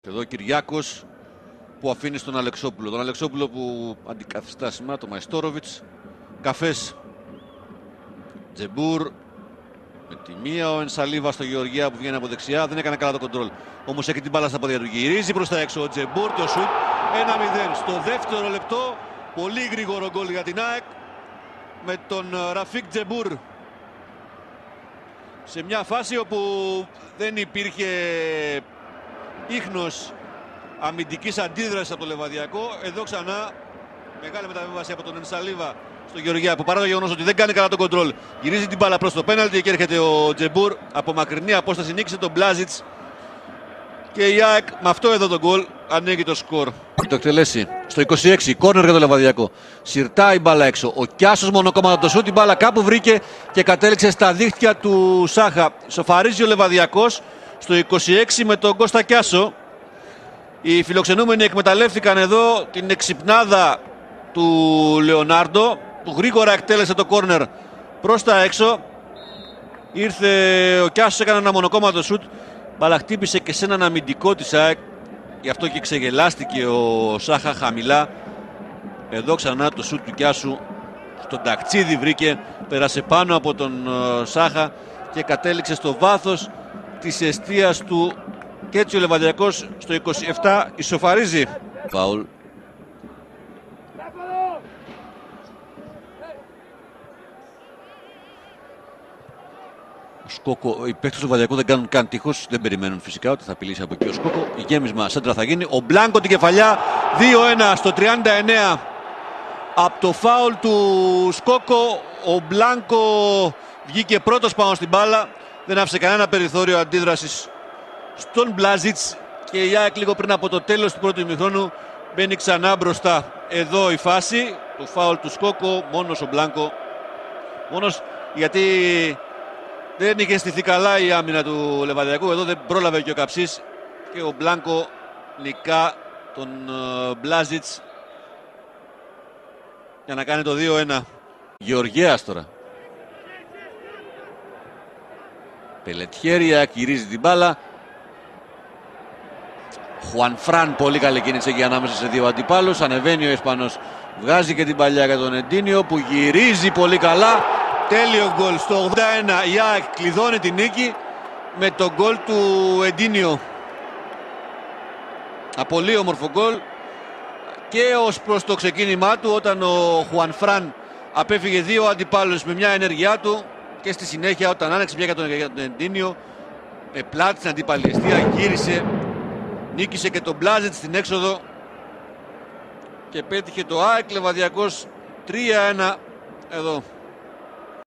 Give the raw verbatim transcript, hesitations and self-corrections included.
Εδώ ο Κυριάκος που αφήνει στον Αλεξόπουλο. Τον Αλεξόπουλο που αντικαθιστά σήμερα το Μαϊστόροβιτς. Καφές. Τζεμπούρ. Με τη μία ο Ενσαλίβα στο Γεωργιά που βγαίνει από δεξιά. Δεν έκανε καλά το κοντρόλ. Όμως έχει την μπάλα στα πόδια του. Γυρίζει προς τα έξω ο Τζεμπούρ. Το σουτ ένα μηδέν. Στο δεύτερο λεπτό. Πολύ γρήγορο γκολ για την ΑΕΚ. Με τον Ραφίκ Τζεμπούρ. Σε μια φάση όπου δεν υπήρχε ίχνος αμυντικής αντίδρασης από το Λεβαδιακό. Εδώ ξανά μεγάλη μεταβίβαση από τον Ενσαλίβα στο Γεωργιά που παρά το γεγονός ότι δεν κάνει καλά το κοντρόλ γυρίζει την μπάλα προς το πέναλτι και έρχεται ο Τζεμπούρ από μακρινή απόσταση, νίκησε τον Μπλάζιτς και η ΑΕΚ με αυτό εδώ το γκολ ανοίγει το σκορ. Το εκτελέσει στο είκοσι έξι, κόρνερ για το Λεβαδιακό. Συρτάει η μπάλα έξω. Ο Κιάσος μονοκόμματο το σούτ, την μπάλα κάπου βρήκε και κατέληξε στα δίχτυα του Σάχα. Σοφαρίζει ο Λεβαδιακός στο είκοσι έξι με τον Κώστα Κιάσο. Οι φιλοξενούμενοι εκμεταλλεύτηκαν εδώ την εξυπνάδα του Λεωνάρντο που γρήγορα εκτέλεσε το κόρνερ προς τα έξω. Ήρθε ο Κιάσος, έκανε ένα μονοκόμματο σούτ, μπάλα χτύπησε και σε έναν αμυντικό της ΑΕΚ. Γι' αυτό και ξεγελάστηκε ο Σάχα χαμηλά. Εδώ ξανά το σούτ του Κιάσου στον ταξίδι βρήκε, πέρασε πάνω από τον Σάχα και κατέληξε στο βάθος της εστίας του. Και έτσι ο Λεβαδιακός στο είκοσι επτά ισοφαρίζει. Φάουλ. Ο Σκόκο, οι παίκτες του Λεβαδιακού δεν κάνουν καν τείχος, δεν περιμένουν φυσικά ότι θα απειλήσει από εκεί ο Σκόκο. Η γέμισμα σέντρα θα γίνει. Ο Μπλάνκο την κεφαλιά, δύο ένα στο τριάντα εννέα. Από το φάουλ του Σκόκο ο Μπλάνκο βγήκε πρώτος πάνω στην μπάλα. Δεν άφησε κανένα περιθώριο αντίδρασης στον Μπλάζιτς και η ΑΕΚ λίγο πριν από το τέλος του πρώτου ημιχρόνου μπαίνει ξανά μπροστά. Εδώ η φάση του φάουλ του Σκόκο, μόνος ο Μπλάνκο. Μόνος γιατί δεν είχε στηθεί καλά η άμυνα του Λεβαδιακού. Εδώ δεν πρόλαβε και ο Καψής και ο Μπλάνκο νικά τον Μπλάζιτς για να κάνει το δύο ένα. Γεωργέας τώρα. Πελετιέρια γυρίζει την μπάλα. Χουανφράν, πολύ καλή κίνηση εκεί ανάμεσα σε δύο αντιπάλους. Ανεβαίνει ο Ισπανός, βγάζει και την παλιά για τον Εντίνιο που γυρίζει πολύ καλά. Τέλειο γκολ στο ογδόντα ένα. Η ΑΕΚ κλειδώνει την νίκη με το γκολ του Εντίνιο. Πολύ όμορφο γκολ και ως προς το ξεκίνημά του όταν ο Χουανφράν απέφυγε δύο αντιπάλους με μια ενέργειά του και στη συνέχεια όταν άνοιξε πια για τον, για τον Εντίνιο με πλάτη στην αντίπαλη εστία γύρισε. Νίκησε και τον Μπλάζετ στην έξοδο και πέτυχε το ΑΕΚ. Λεβαδιακός τρία ένα εδώ.